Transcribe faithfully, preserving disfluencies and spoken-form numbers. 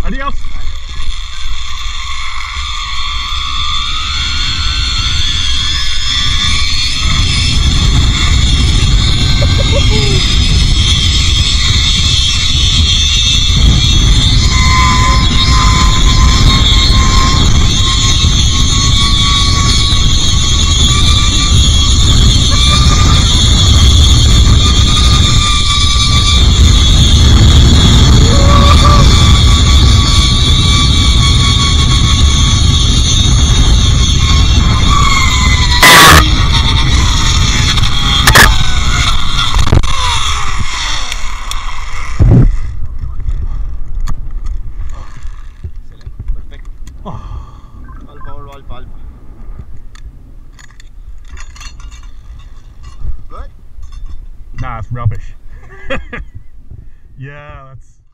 Adios. Alfa, alfa, alfa, alfa. Good? Nah, it's rubbish. Yeah, that's